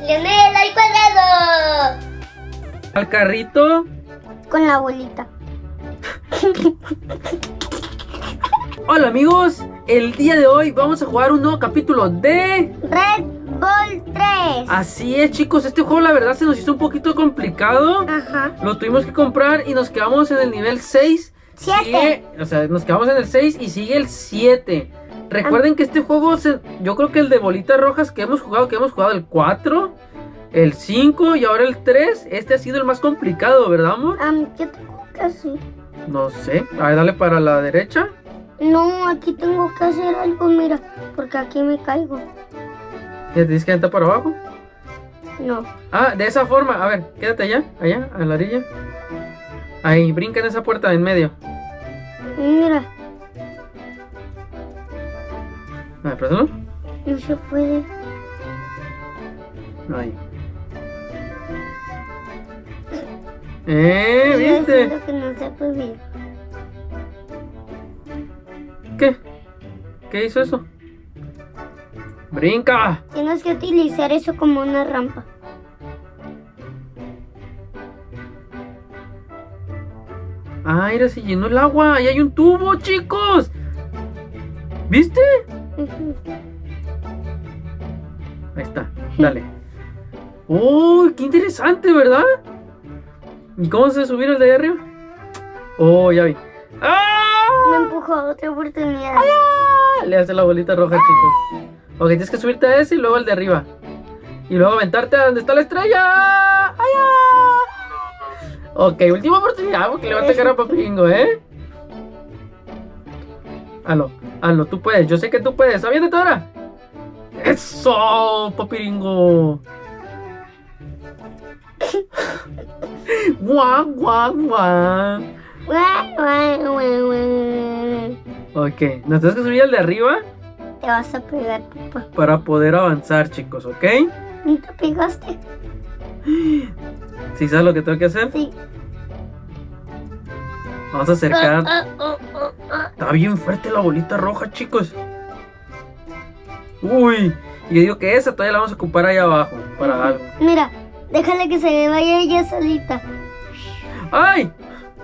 Leonel al cuadrado. Al carrito. Con la bolita. Hola amigos, el día de hoy vamos a jugar un nuevo capítulo de Red Bull 3. Así es chicos, este juego la verdad se nos hizo un poquito complicado. Ajá. Lo tuvimos que comprar y nos quedamos en el nivel 6. 7. O sea, nos quedamos en el 6 y sigue el 7. Recuerden que este juego, yo creo que el de bolitas rojas que hemos jugado el 4, el 5 y ahora el 3. Este ha sido el más complicado, ¿verdad, amor? ¿Qué tengo que hacer? No sé, a ver, dale para la derecha. No, aquí tengo que hacer algo, mira, porque aquí me caigo. ¿Y te tienes que entrar para abajo? No. Ah, de esa forma, a ver, quédate allá, a la orilla. Ahí, brinca en esa puerta en medio. Mira, A ver, préstalo. no se puede. Ahí. Estoy ¿Viste? diciendo que no se podía. ¿Qué? ¿Qué hizo eso? ¡Brinca! Tienes que utilizar eso como una rampa. Ah, mira, se llenó el agua. Ahí hay un tubo, chicos. ¿Viste? Ujú. Ahí está, dale. ¡Uy, qué interesante!, ¿verdad? ¿Y cómo se subieron de ahí arriba? Oh, ya vi. ¡Ah! Me empujó a otra oportunidad. Le hace la bolita roja, chicos. Ok, tienes que subirte a ese y luego al de arriba. Y luego aventarte a donde está la estrella. ¡Ay, ah! Ok, última oportunidad porque le va a atacar a Papiringo, ¿eh? Hazlo, tú puedes. Yo sé que tú puedes. ¡Aviéntate ahora! ¡Eso, Papiringo! ¡Guau, guau, guau! Guau, guau, guau, guau. Ok, nos tenemos que subir al de arriba Te vas a pegar, papá. para poder avanzar, chicos, ¿ok? ¿No te pegaste? ¿Sí sabes lo que tengo que hacer? Sí. Vamos a acercar. Ah. Está bien fuerte la bolita roja, chicos. Uy, yo digo que esa todavía la vamos a ocupar ahí abajo para algo. Mira, déjale que se vaya ella solita. ¡Ay!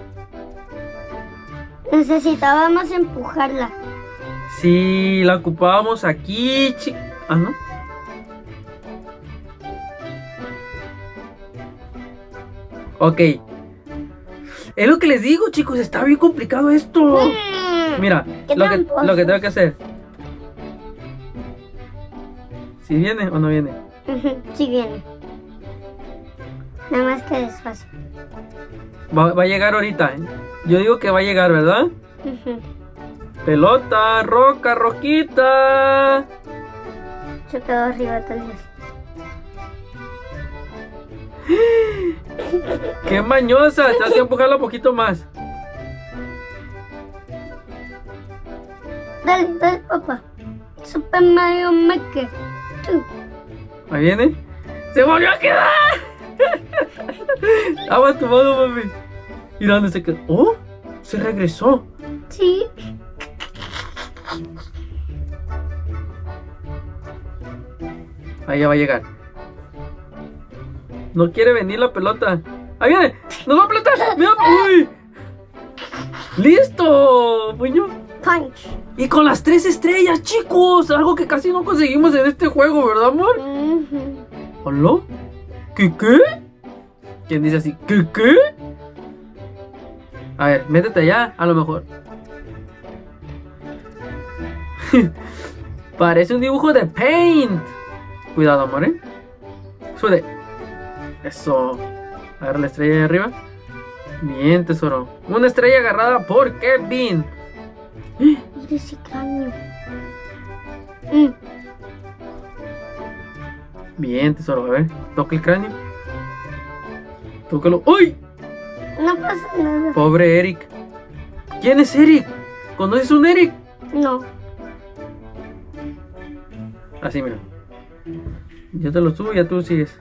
Necesitábamos empujarla. Sí, la ocupábamos aquí, chicos. Ah, ¿no? Ok. Es lo que les digo, chicos, está bien complicado esto. Mira, Qué lo que tramposos. tengo que hacer. ¿Si viene o no viene? Sí viene. Nada más que despacio. Va a llegar ahorita, ¿eh? Yo digo que va a llegar, ¿verdad? Ujú. Pelota, roca, roquita. Se quedó arriba tal vez. ¡Qué mañosa! Te hace empujarla un poquito más. Dale, dale, papá. Super Mario Maker. Tú. Ahí viene. ¡Se volvió a quedar! Agua tu mano, mami. Mira dónde se quedó. ¡Oh! Se regresó. Sí. Ahí ya va a llegar. No quiere venir la pelota. ¡Ahí viene! ¡Nos va a aplastar! ¡Mira! ¡Uy! ¡Listo! Puño. Punch. Y con las 3 estrellas, chicos. Algo que casi no conseguimos en este juego, ¿verdad, amor? Ujú. ¿Hola? ¿Qué? ¿Quién dice así? ¿Qué? A ver, métete allá, a lo mejor. Parece un dibujo de Paint. Cuidado, amor, ¿eh? Sube. Eso. A ver la estrella de arriba. Bien, tesoro. Una estrella agarrada por Kevin. Mira ese cráneo. Bien, tesoro. A ver, toca el cráneo. Tócalo. ¡Uy! No pasa nada. Pobre Eric. ¿Quién es Eric? ¿Conoces un Eric? No. Así, mira. Yo te lo subo y ya tú sigues.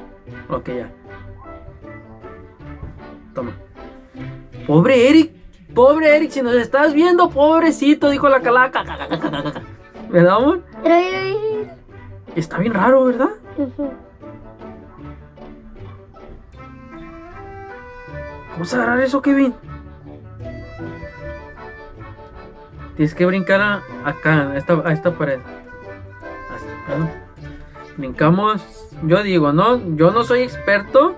Ok, ya. Toma. Pobre Eric. Pobre Eric, si nos estás viendo, pobrecito, dijo la calaca. ¿Verdad, amor? Está bien raro, ¿verdad? ¿Cómo se agarrar eso, Kevin? Tienes que brincar acá, a esta pared. Así, ¿no? Brincamos. Yo digo, ¿no? Yo no soy experto.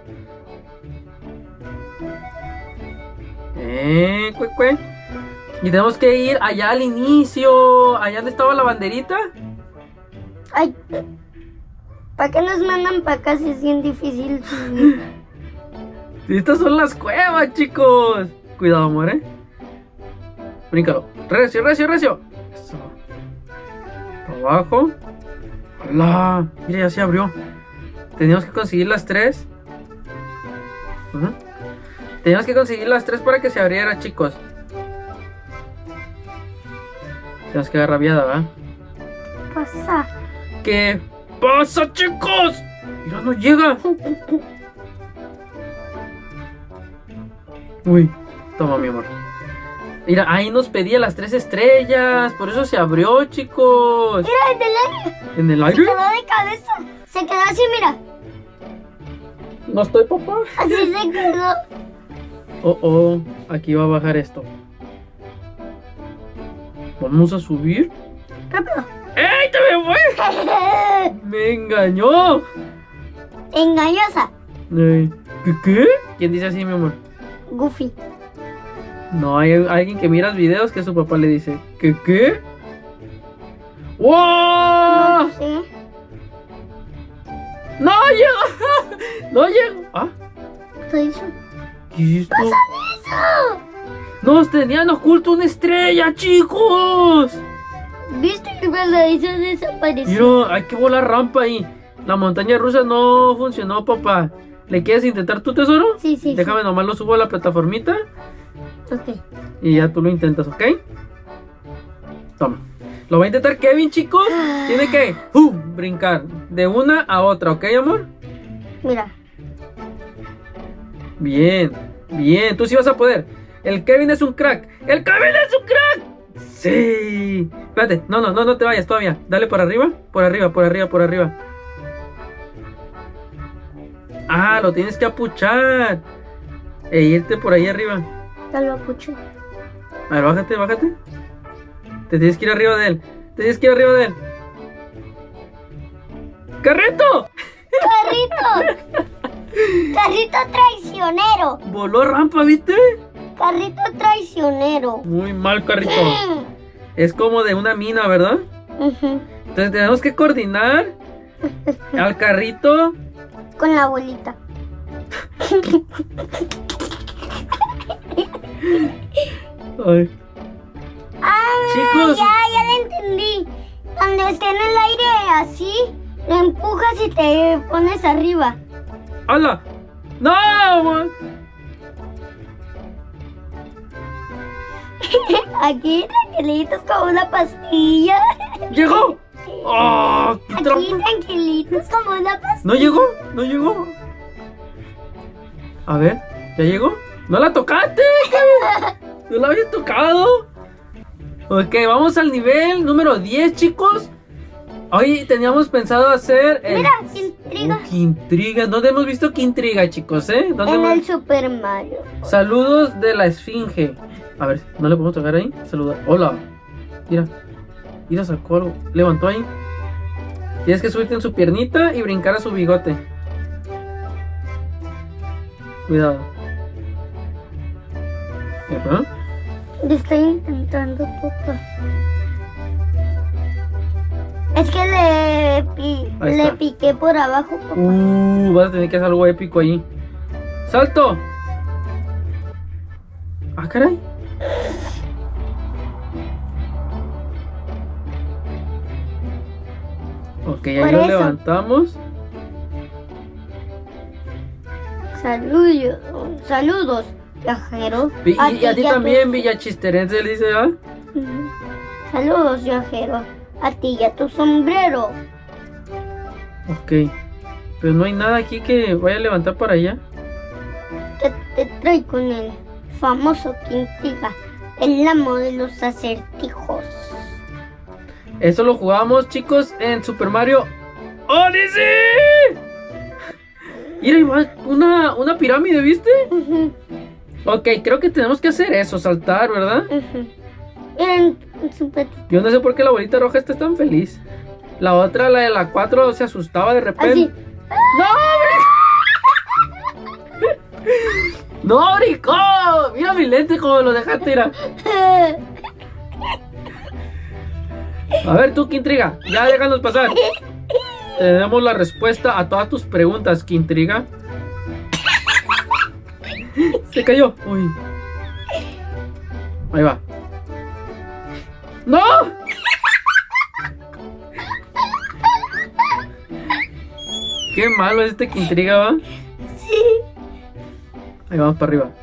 Cue. Y tenemos que ir allá al inicio. Allá donde estaba la banderita. Ay, ¿para qué nos mandan para acá si es bien difícil subir? Estas son las cuevas, chicos. Cuidado, amor, Bríncalo. Recio. Eso. Para abajo. ¡Hola! Mira, ya se abrió. Teníamos que conseguir las 3. Teníamos que conseguir las 3 para que se abriera, chicos. Tenemos que agarrar viada, ¿verdad? Pasa. ¿Qué pasa, chicos? Mira, no llega. Uy, toma, mi amor. Mira, ahí nos pedía las 3 estrellas. Por eso se abrió, chicos. Mira, en el aire. ¿En el Se aire? quedó de cabeza. Se quedó así, mira. No estoy, papá. Así se quedó. Oh, aquí va a bajar esto. Vamos a subir. Rápido. ¡Ey, te me fue! ¡Me engañó! Engañosa. ¿Qué? ¿Quién dice así, mi amor? Goofy. No, hay alguien que mira los videos que su papá le dice ¿Qué? ¡Wow! Sí. ¡No llegó! ¡No llegó! ¿Ah? ¿Qué hizo? ¿Qué es esto? ¡Pasa eso! ¡Nos tenían oculto una estrella, chicos! ¿Viste que la hizo desaparecer? Mira, hay que volar rampa ahí. La montaña rusa no funcionó, papá. ¿Le quieres intentar tu tesoro? Sí. Déjame nomás lo subo a la plataformita. Ok. Y ya tú lo intentas, ¿ok? Toma. Lo va a intentar Kevin, chicos. Tiene que brincar de una a otra, ¿ok, amor? Mira. Bien. Tú sí vas a poder. El Kevin es un crack. ¡El Kevin es un crack! Sí. Espérate. No te vayas todavía. Dale por arriba. Por arriba. Ah, lo tienes que apuchar. E irte por ahí arriba. Ya lo apucho. A ver, bájate. Te tienes que ir arriba de él. ¡Carrito! ¡Carrito traicionero! Voló rampa, ¿viste? ¡Carrito traicionero! Muy mal, carrito. Es como de una mina, ¿verdad? Entonces tenemos que coordinar al carrito con la bolita. Ay. Chicos, Ya lo entendí. Cuando esté en el aire así, lo empujas y te pones arriba. ¡Hala! ¡No, man! Aquí tranquilitos como una pastilla. ¡Llegó! ¡Oh, qué Aquí trampa! tranquilitos como una pastilla. ¿No llegó? A ver, ¿ya llegó? ¡No la tocaste! ¡No la había tocado! Ok, vamos al nivel número 10, chicos. Hoy teníamos pensado hacer el... Mira, qué intriga. ¡Qué intriga! ¿Dónde hemos visto qué intriga, chicos, ¿Dónde En hemos... el Super Mario. Saludos de la esfinge. A ver, ¿no le podemos tocar ahí? Saludar. Hola. Mira, sacó algo. Levantó ahí. Tienes que subirte en su piernita y brincar a su bigote. Cuidado. ¿Ajá? Lo estoy intentando, papá. Es que Ahí le está. piqué por abajo, papá. Vas a tener que hacer algo épico ahí. ¡Salto! ¡Ah, caray! Ok, ahí Por lo eso. levantamos. Saludos, viajero. Y a ti y también, Villachisterense, le dice, ¿ah? Ujú. Saludos, viajero. A ti y a tu sombrero. Ok. Pero no hay nada aquí que vaya a levantar para allá. Que te trae con el famoso que intriga. el amo de los acertijos. Eso lo jugábamos, chicos, en Super Mario Odyssey. Mira, Iván, una pirámide, ¿viste? Ok, creo que tenemos que hacer eso, saltar, ¿verdad? En su patito. Yo no sé por qué la bolita roja está tan feliz. La otra, la de la 4, se asustaba de repente. ¡No, brincó! Mira mi lente como lo dejaste, mira. A ver, tú, qué intriga. Ya déjanos pasar. Tenemos la respuesta a todas tus preguntas, qué intriga. Se cayó. Uy. Ahí va. ¡No! Qué malo es este que intriga, ¿va? Sí. Ahí vamos para arriba.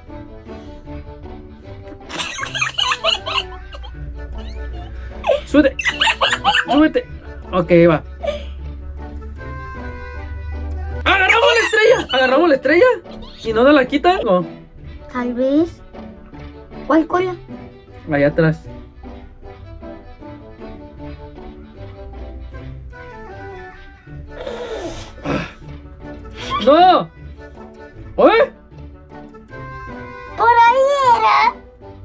¡Súbete! ¡Súbete! Ok, ahí va. ¡Agarramos la estrella! ¿Agarramos la estrella? ¿Y no nos la quitan? No. Tal vez. ¿Cuál cola? Allá atrás. ¡No! ¿Oye? Por ahí era.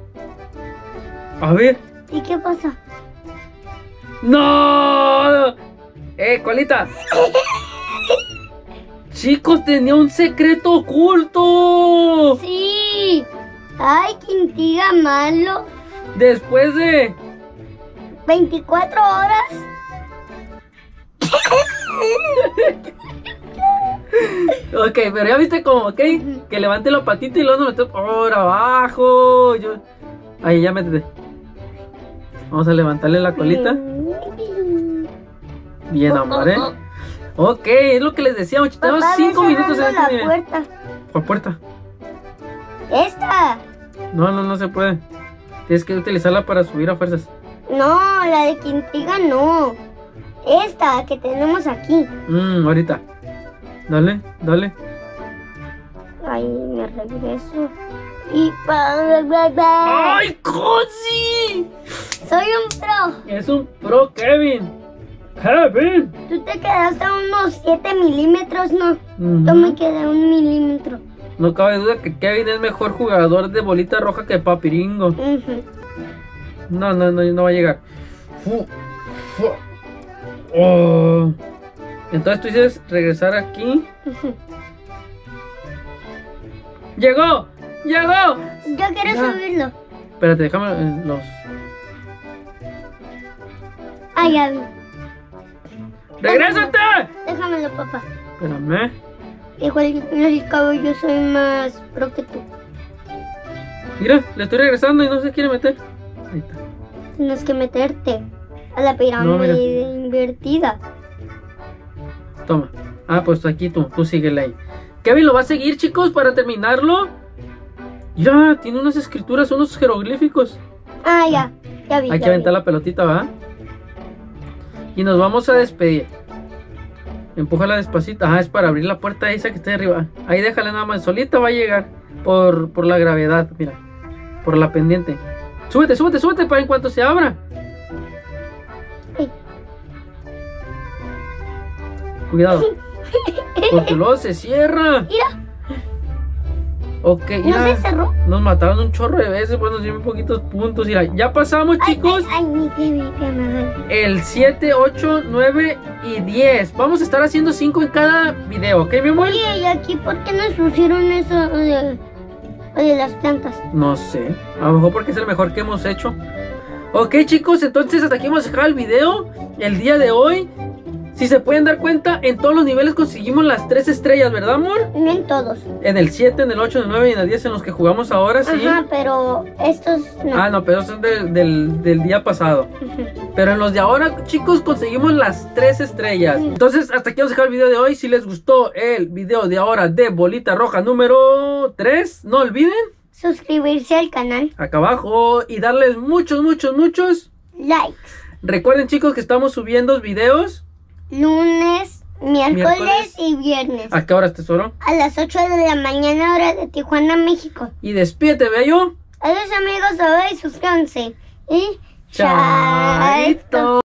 A ver. ¿Y qué pasa? ¡No! Colita. Chicos, tenía un secreto oculto. Sí. Ay, qué intriga malo. Después de 24 horas. Ok, pero ya viste cómo, ok, que levante la patita y luego nos metemos por abajo. Ahí, ya métete. Vamos a levantarle la colita. Bien, amor, Ok, es lo que les decía, muchachos. Tenemos 5 minutos en este la nivel. puerta. ¿Cuál puerta? Esta. No se puede. Tienes que utilizarla para subir a fuerzas. No, la de que intriga no. Esta que tenemos aquí. Ahorita. Dale. Ahí me regreso. Y... ¡Ay, Cosi! Soy un pro. Es un pro, Kevin. Kevin. Tú te quedaste a unos 7 milímetros, ¿no? Ujú. Yo me quedé a 1 milímetro. No cabe duda que Kevin es mejor jugador de bolita roja que Papiringo. Ujú. No va a llegar. Oh. Entonces tú dices regresar aquí. Ujú. ¡Llegó! Yo quiero Ya. subirlo. Espérate, déjame los... Ah, ya vi. ¡Regrésate! Déjamelo, papá. Espérame. Igual al cabo yo soy más pro que tú. Mira, le estoy regresando y no se quiere meter. Ahí está. Tienes que meterte a la No, pirámide mira. invertida. Toma. Ah, pues aquí tú síguele ahí. Kevin lo va a seguir, chicos, para terminarlo. Mira, tiene unas escrituras, unos jeroglíficos. Ah, ya vi. Hay que aventar la pelotita, ¿va? Y nos vamos a despedir. Empújala despacito. Ah, es para abrir la puerta esa que está arriba. Ahí déjala nada más. Solita va a llegar. Por la gravedad, mira. Por la pendiente. Súbete para en cuanto se abra. Sí. Cuidado. Porque luego se cierra. Mira, Ok, ¿no ya. se cerró? Nos mataron un chorro de veces, pues nos dieron poquitos puntos. Mira, ya pasamos, chicos. Ay, mi me duele. El 7, 8, 9 y 10. Vamos a estar haciendo 5 en cada video, ¿ok, mi amor? Oye, ¿y aquí por qué nos pusieron eso de las plantas? No sé, a lo mejor porque es el mejor que hemos hecho. Ok, chicos, entonces hasta aquí hemos dejado el video el día de hoy. Si se pueden dar cuenta, en todos los niveles conseguimos las 3 estrellas, ¿verdad, amor? No en todos. En el 7, en el 8, en el 9 y en el 10 en los que jugamos ahora, sí. Ajá, pero estos no. Ah, no, pero esos son del día pasado. Ujú. Pero en los de ahora, chicos, conseguimos las 3 estrellas. Entonces, hasta aquí vamos a dejar el video de hoy. Si les gustó el video de ahora de Bolita Roja número 3, no olviden Suscribirse al canal. acá abajo y darles muchos Likes. Recuerden, chicos, que estamos subiendo videos. Lunes, miércoles Miércoles. y viernes. ¿A qué horas, tesoro? A las 8 de la mañana, hora de Tijuana, México. Y despídete, bello. Adiós amigos, bye, suscríbanse. Y Chao. chao.